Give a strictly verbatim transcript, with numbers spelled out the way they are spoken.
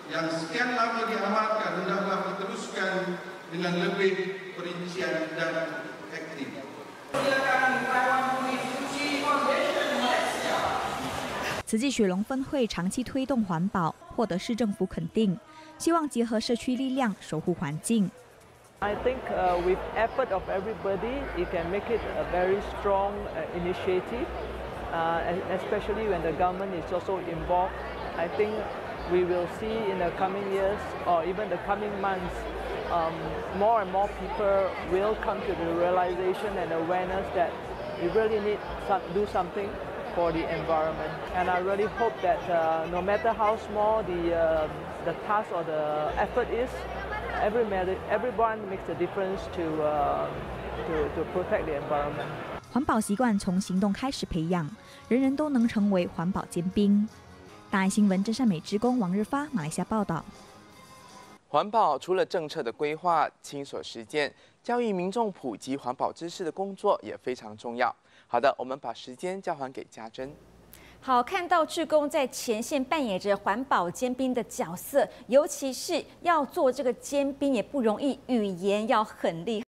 yang sekian lama diamalkan hendaklah diteruskan dengan lebih perincian dan efektif. 慈济雪龙分会长期推动环保，获得市政府肯定，希望结合社区力量守护环境。 I think uh, with effort of everybody, it can make it a very strong uh, initiative, uh, especially when the government is also involved. I think we will see in the coming years or even the coming months, um, more and more people will come to the realization and awareness that we really need to do something for the environment. And I really hope that uh, no matter how small the, uh, the task or the effort is, Every everyone makes a difference to uh, to to protect the environment. 环保习惯从行动开始培养，人人都能成为环保尖兵。大爱新闻真善美职工王日发，马来西亚报道。 环保除了政策的规划、亲所实践、教育民众普及环保知识的工作也非常重要。好的，我们把时间交还给家珍。 好，看到志工在前线扮演着环保尖兵的角色，尤其是要做这个尖兵也不容易，语言要很厉害。